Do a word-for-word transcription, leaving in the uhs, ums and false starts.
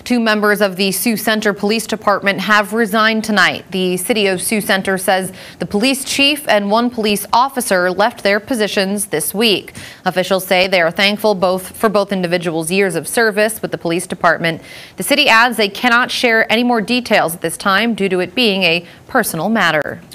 Two members of the Sioux Center Police Department have resigned tonight. The city of Sioux Center says the police chief and one police officer left their positions this week. Officials say they are thankful both for both individuals' years of service with the police department. The city adds they cannot share any more details at this time due to it being a personal matter.